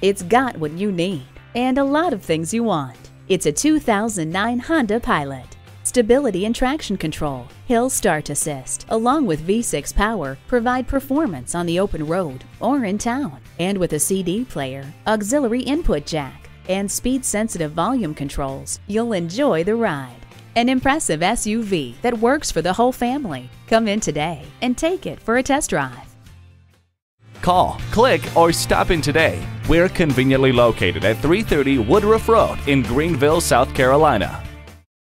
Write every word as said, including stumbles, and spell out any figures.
It's got what you need and a lot of things you want. It's a two thousand nine Honda Pilot. Stability and traction control, hill start assist, along with V six power, provide performance on the open road or in town. And with a C D player, auxiliary input jack, and speed-sensitive volume controls, you'll enjoy the ride. An impressive S U V that works for the whole family. Come in today and take it for a test drive. Call, click, or stop in today. We're conveniently located at three thirty Woodruff Road in Greenville, South Carolina.